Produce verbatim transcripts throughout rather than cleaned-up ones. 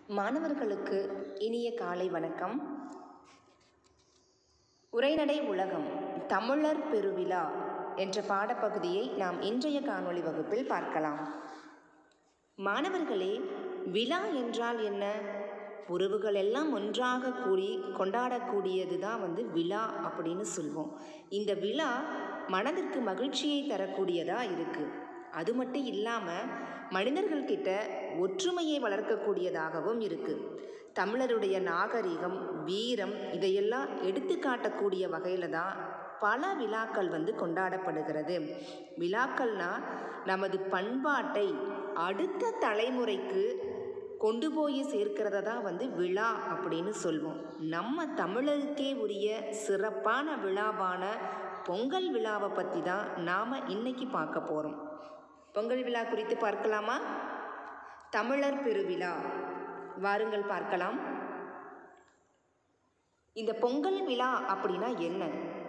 மாணவர்களுக்கு இனிய காலை வணக்கம். உரைநடை உலகம் தமிழர் பெருவிழா என்ற பாடப்பகுதியை நாம் இன்றைய காணொளி வகுப்பில் பார்க்கலாம். மாணவர்களே, விழா என்றால் என்ன? உறவுகள் எல்லாம் ஒன்றாக கூடி கொண்டாடக்கூடியது தான் வந்து விழா அப்படின்னு சொல்வோம். இந்த விழா மனதிற்கு மகிழ்ச்சியை தரக்கூடியதாக இருக்குது. அது மட்டும் இல்லாமல் மனிதர்கள்கிட்ட ஒற்றுமையை வளர்க்கக்கூடியதாகவும் இருக்குது. தமிழருடைய நாகரிகம், வீரம் இதையெல்லாம் எடுத்து காட்டக்கூடிய வகையில் தான் பல விழாக்கள் வந்து கொண்டாடப்படுகிறது. விழாக்கள்னால் நமது பண்பாட்டை அடுத்த தலைமுறைக்கு கொண்டு போய் சேர்க்கிறத தான் வந்து விழா அப்படின்னு சொல்வோம். நம்ம தமிழருக்கே உரிய சிறப்பான விழாவான பொங்கல் விழாவை பற்றி தான் நாம் இன்னைக்கு பார்க்க போகிறோம். பொங்கல் விழா குறித்து பார்க்கலாமா? தமிழர் பெருவிழா வாருங்கள் பார்க்கலாம். இந்த பொங்கல் விழா அப்படின்னா என்ன?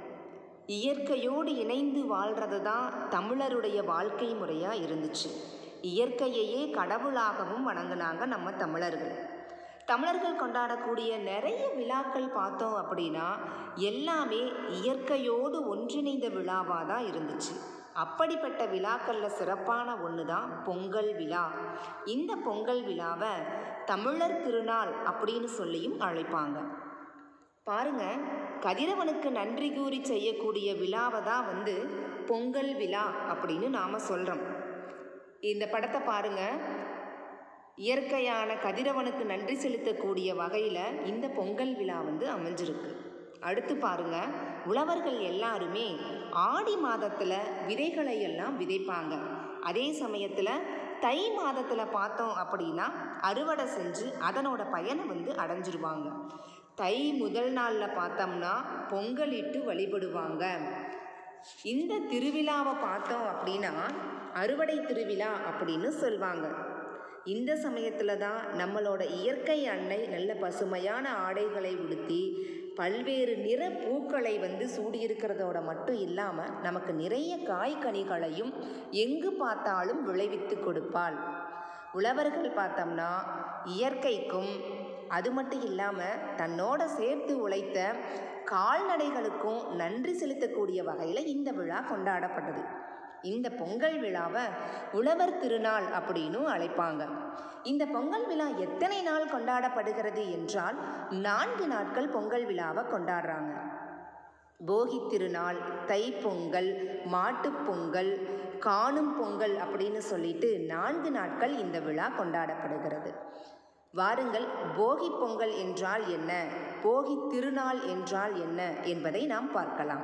இயற்கையோடு இணைந்து வாழ்கிறது தான் தமிழருடைய வாழ்க்கை முறையாக இருந்துச்சு. இயற்கையையே கடவுளாகவும் வணங்கினாங்க நம்ம தமிழர்கள். தமிழர்கள் கொண்டாடக்கூடிய நிறைய விழாக்கள் பார்த்தோம் அப்படின்னா எல்லாமே இயற்கையோடு ஒன்றிணைந்த விழாவாக தான் இருந்துச்சு. அப்படிப்பட்ட விழாக்களில் சிறப்பான ஒன்று தான் பொங்கல் விழா. இந்த பொங்கல் விழாவை தமிழர் திருநாள் அப்படின்னு சொல்லியும் அழைப்பாங்க. பாருங்க, கதிரவனுக்கு நன்றி கூறி செய்யக்கூடிய விழாவை தான் வந்து பொங்கல் விழா அப்படின்னு நாம் சொல்கிறோம். இந்த படத்தை பாருங்க. இயற்கையான கதிரவனுக்கு நன்றி செலுத்தக்கூடிய வகையில் இந்த பொங்கல் விழா வந்து அமைஞ்சிருக்கு. அடுத்து பாருங்க, உழவர்கள் எல்லாருமே ஆடி மாதத்தில் விதைகளை எல்லாம் விதைப்பாங்க. அதே சமயத்தில் தை மாதத்தில் பார்த்தோம் அப்படின்னா அறுவடை செஞ்சு அதனோட பயனை வந்து அடைஞ்சிருவாங்க. தை முதல் நாளில் பார்த்தோம்னா பொங்கலிட்டு வழிபடுவாங்க. இந்த திருவிழாவை பார்த்தோம் அப்படின்னா அறுவடை திருவிழா அப்படின்னு சொல்லுவாங்க. இந்த சமயத்தில் தான் நம்மளோட இயற்கை அன்னை நல்ல பசுமையான ஆடைகளை உடுத்தி பல்வேறு நிற பூக்களை வந்து சூடியிருக்கிறதோட மட்டும் இல்லாமல் நமக்கு நிறைய காய்கனிகளையும் எங்கு பார்த்தாலும் விளைவித்து கொடுப்பாள். உழவர்கள் பார்த்தோம்னா இயற்கைக்கும் அது மட்டும் இல்லாமல் தன்னோட சேர்த்து உழைத்த கால்நடைகளுக்கும் நன்றி செலுத்தக்கூடிய வகையில் இந்த விழா கொண்டாடப்பட்டது. இந்த பொங்கல் விழாவை உழவர் திருநாள் அப்படின்னு அழைப்பாங்க. இந்த பொங்கல் விழா எத்தனை நாள் கொண்டாடப்படுகிறது என்றால் நான்கு நாட்கள் பொங்கல் விழாவை கொண்டாடுறாங்க. போகி திருநாள், தைப்பொங்கல், மாட்டுப்பொங்கல், காணும் பொங்கல் அப்படின்னு சொல்லிட்டு நான்கு நாட்கள் இந்த விழா கொண்டாடப்படுகிறது. வாருங்கள், போகி பொங்கல் என்றால் என்ன, போகி திருநாள் என்றால் என்ன என்பதை நாம் பார்க்கலாம்.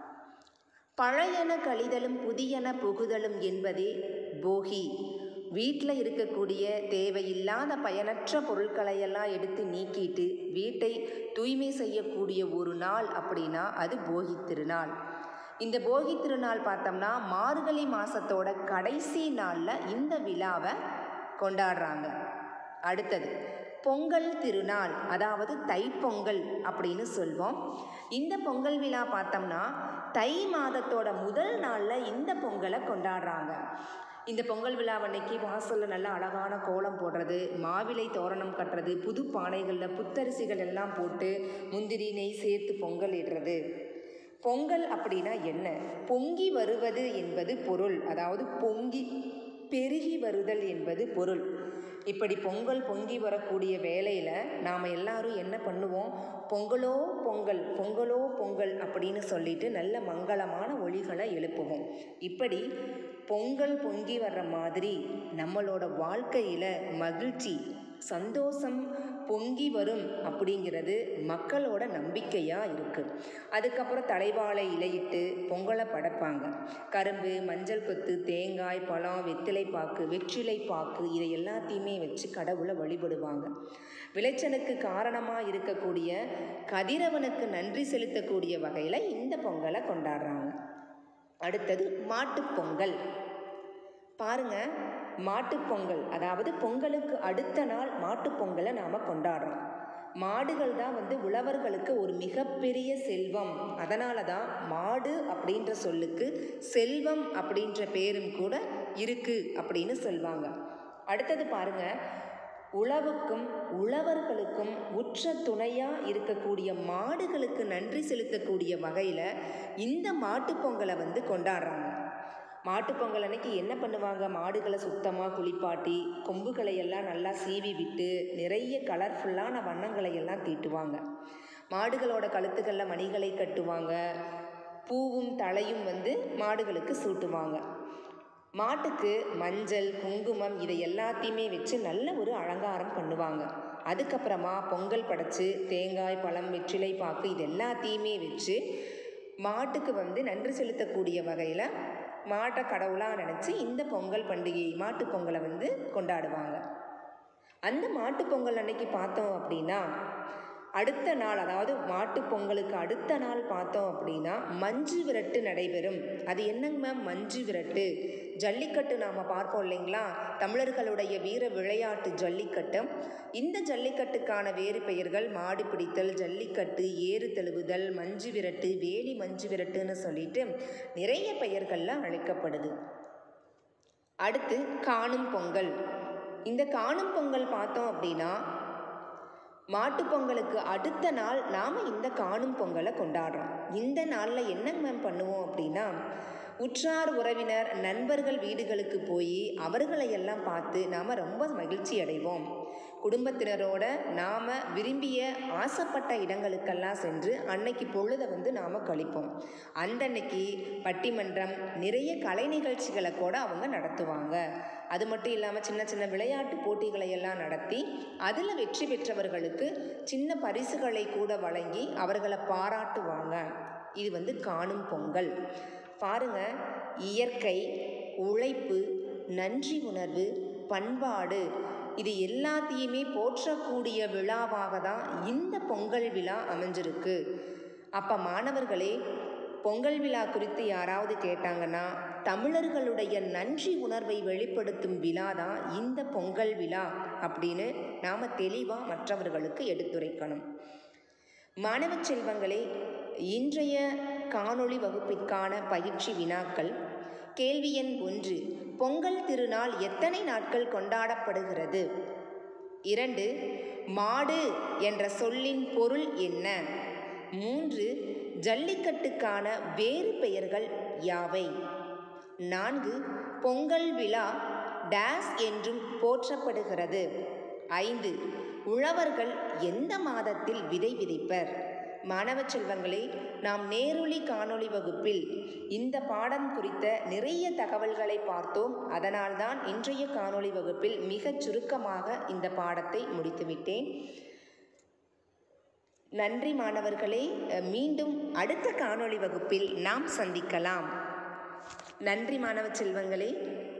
பழையன கழிதலும் புதியன புகுதலும் என்பதே போகி. வீட்டில் இருக்கக்கூடிய தேவையில்லாத பயனற்ற பொருட்களையெல்லாம் எடுத்து நீக்கிட்டு வீட்டை தூய்மை செய்யக்கூடிய ஒரு நாள் அப்படின்னா அது போகி திருநாள். இந்த போகி திருநாள் பார்த்தோம்னா மார்கழி மாதத்தோட கடைசி நாளில் இந்த விழாவை கொண்டாடுறாங்க. அடுத்தது பொங்கல் திருநாள், அதாவது தைப்பொங்கல் அப்படின்னு சொல்வோம். இந்த பொங்கல் விழா பார்த்தோம்னா தை மாதத்தோட முதல் நாளில் இந்த பொங்கலை கொண்டாடுறாங்க. இந்த பொங்கல் விழா அன்னைக்கு வாசலில் நல்ல அழகான கோலம் போடுறது, மாவிலை தோரணம் கட்டுறது, புது பானைகளில் புத்தரிசிகள் எல்லாம் போட்டு முந்திரி நெய் சேர்த்து பொங்கல் இடுறது. பொங்கல் அப்படின்னா என்ன? பொங்கி வருவது என்பது பொருள், அதாவது பொங்கி பெருகி வருதல் என்பது பொருள். இப்படி பொங்கல் பொங்கி வரக்கூடிய வேளையில் நாம் எல்லாரும் என்ன பண்ணுவோம்? பொங்கலோ பொங்கல், பொங்கலோ பொங்கல் அப்படின்னு சொல்லிட்டு நல்ல மங்களமான ஒலிகளை எழுப்புவோம். இப்படி பொங்கல் பொங்கி வர்ற மாதிரி நம்மளோட வாழ்க்கையில் மகிழ்ச்சி, சந்தோஷம் பொங்கி வரும் அப்படிங்கிறது மக்களோட நம்பிக்கையாக இருக்குது. அதுக்கப்புறம் தலைவாழை இலையிட்டு பொங்கலை படைப்பாங்க. கரும்பு, மஞ்சள் கொத்து, தேங்காய், பழம், வெத்திலை பாக்கு, வெற்றிலை பாக்கு இதை எல்லாத்தையுமே வச்சு கடவுளை வழிபடுவாங்க. விளைச்சலுக்கு காரணமாக இருக்கக்கூடிய கதிரவனுக்கு நன்றி செலுத்தக்கூடிய வகையில் இந்த பொங்கலை கொண்டாடுறாங்க. அடுத்தது மாட்டுப்பொங்கல். பாருங்க, மாட்டுப்பொங்கல் அதாவது பொங்கலுக்கு அடுத்த நாள் மாட்டுப்பொங்கலை நாம் கொண்டாடுறோம். மாடுகள் தான் வந்து உழவர்களுக்கு ஒரு மிகப்பெரிய செல்வம். அதனால தான் மாடு அப்படின்ற சொல்லுக்கு செல்வம் அப்படின்ற பேரும் கூட இருக்குது அப்படின்னு சொல்லுவாங்க. அடுத்தது பாருங்கள், உழவுக்கும் உழவர்களுக்கும் உற்ற துணையாக இருக்கக்கூடிய மாடுகளுக்கு நன்றி செலுத்தக்கூடிய வகையில் இந்த மாட்டுப்பொங்கலை வந்து கொண்டாடுறாங்க. மாட்டுப்பொங்கல் அன்னைக்கு என்ன பண்ணுவாங்க, மாடுகளை சுத்தமாக குளிப்பாட்டி கொம்புகளை எல்லாம் நல்லா சீவி விட்டு நிறைய கலர்ஃபுல்லான வண்ணங்களை எல்லாம் தீட்டுவாங்க. மாடுகளோட கழுத்துக்களில் மணிகளை கட்டுவாங்க. பூவும் தலையும் வந்து மாடுகளுக்கு சூட்டுவாங்க. மாட்டுக்கு மஞ்சள் குங்குமம் இதை எல்லாத்தையுமே வச்சு நல்ல ஒரு அலங்காரம் பண்ணுவாங்க. அதுக்கப்புறமா பொங்கல் படைச்சு தேங்காய் பழம் வெற்றிலை பாக்கு இது எல்லாத்தையுமே வச்சு மாட்டுக்கு வந்து நன்றி செலுத்தக்கூடிய வகையில் மாட்டை கடவுளாக நினச்சி இந்த பொங்கல் பண்டிகை மாட்டு பொங்கலை வந்து கொண்டாடுவாங்க. அந்த மாட்டு பொங்கல் அன்னைக்கு பார்த்தோம் அப்படின்னா அடுத்த நாள், அதாவது மாட்டு பொங்கலுக்கு அடுத்த நாள் பார்த்தோம் அப்படின்னா மஞ்சு விரட்டு நடைபெறும். அது என்னங்க மேம் மஞ்சு விரட்டு? ஜல்லிக்கட்டு நாம் பார்ப்போம் இல்லைங்களா, தமிழர்களுடைய வீர விளையாட்டு ஜல்லிக்கட்டு. இந்த ஜல்லிக்கட்டுக்கான வேறு பெயர்கள் மாடு பிடித்தல், ஜல்லிக்கட்டு, ஏறு தழுவுதல், மஞ்சு விரட்டு, வேலி மஞ்சு விரட்டுன்னு சொல்லிட்டு நிறைய பெயர்களில் அழைக்கப்படுது. அடுத்து காணும் பொங்கல். இந்த காணும் பொங்கல் பார்த்தோம் அப்படின்னா மாட்டுப்பொங்கலுக்கு அடுத்த நாள் நாம் இந்த காணும் பொங்கலை கொண்டாடுறோம். இந்த நாளில் என்னங்க மேம் பண்ணுவோம் அப்படின்னா உற்றார் உறவினர் நண்பர்கள் வீடுகளுக்கு போய் அவர்களை எல்லாம் பார்த்து நாம் ரொம்ப மகிழ்ச்சி அடைவோம். குடும்பத்தினரோட நாம் விரும்பிய ஆசைப்பட்ட இடங்களுக்கெல்லாம் சென்று அன்னைக்கு பொழுதை வந்து நாம் கழிப்போம். அந்தன்னைக்கு பட்டிமன்றம் நிறைய கலை நிகழ்ச்சிகளை கூட அவங்க நடத்துவாங்க. அது மட்டும் இல்லாமல் சின்ன சின்ன விளையாட்டு போட்டிகளை எல்லாம் நடத்தி அதில் வெற்றி பெற்றவர்களுக்கு சின்ன பரிசுகளை கூட வழங்கி அவர்களை பாராட்டுவாங்க. இது வந்து காணும் பொங்கல். பாருங்க, இயற்கை, உழைப்பு, நன்றி உணர்வு, பண்பாடு இது எல்லாத்தையுமே போற்றக்கூடிய விழாவாக தான் இந்த பொங்கல் விழா அமைஞ்சிருக்கு. அப்போ மாணவர்களே, பொங்கல் விழா குறித்து யாராவது கேட்டாங்கன்னா தமிழர்களுடைய நன்றி உணர்வை வெளிப்படுத்தும் விழா தான் இந்த பொங்கல் விழா அப்படின்னு நாம் தெளிவாக மற்றவர்களுக்கு எடுத்துரைக்கணும். மாணவ செல்வங்களே, இன்றைய காணொளி வகுப்பிற்கான பயிற்சி வினாக்கள். கேள்வி எண் ஒன்று, பொங்கல் திருநாள் எத்தனை நாட்கள் கொண்டாடப்படுகிறது? இரண்டு, மாடு என்ற சொல்லின் பொருள் என்ன? மூன்று, ஜல்லிக்கட்டுக்கான வேறு பெயர்கள் யாவை? நான்கு, பொங்கல் விழா டேஸ் என்றும் போற்றப்படுகிறது. ஐந்து, உழவர்கள் எந்த மாதத்தில் விதை விதைப்பர்? மாணவ செல்வங்களே, நாம் நேரொலி காணொளி வகுப்பில் இந்த பாடம் குறித்த நிறைய தகவல்களை பார்த்தோம். அதனால்தான் இன்றைய காணொளி வகுப்பில் மிகச் சுருக்கமாக இந்த பாடத்தை முடித்துவிட்டேன். நன்றி மாணவர்களே. மீண்டும் அடுத்த காணொளி வகுப்பில் நாம் சந்திக்கலாம். நன்றி மாணவ செல்வங்களே.